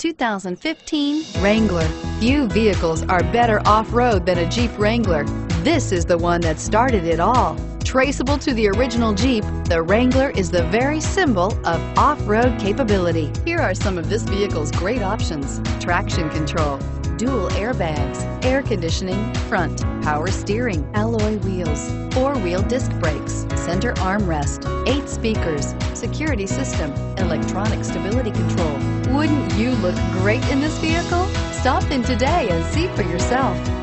2015 Wrangler. Few vehicles are better off-road than a Jeep Wrangler. This is the one that started it all. Traceable to the original Jeep, the Wrangler is the very symbol of off-road capability. Here are some of this vehicle's great options: traction control, dual airbags, air conditioning, front, power steering, alloy wheels, four-wheel disc brakes, center armrest, 8 speakers, security system, electronic stability control. Wouldn't you look great in this vehicle? Stop in today and see for yourself.